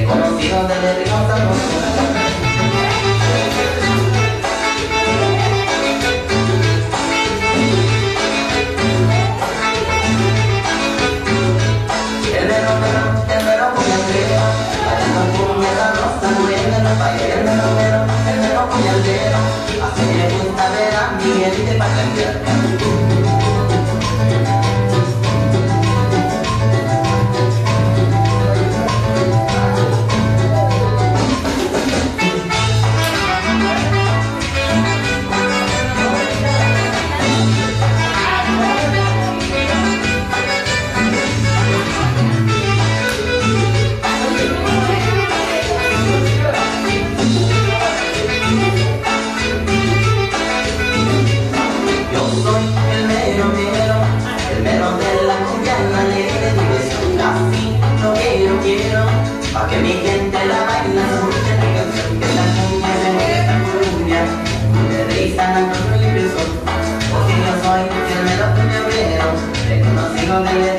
reconocido desde Río San pa' que mi gente la baila, escuche mi canción, que esta cumbia se mueve, esta cumbia de risa, no libre son, porque yo soy el mero cumbiambero, reconocido desde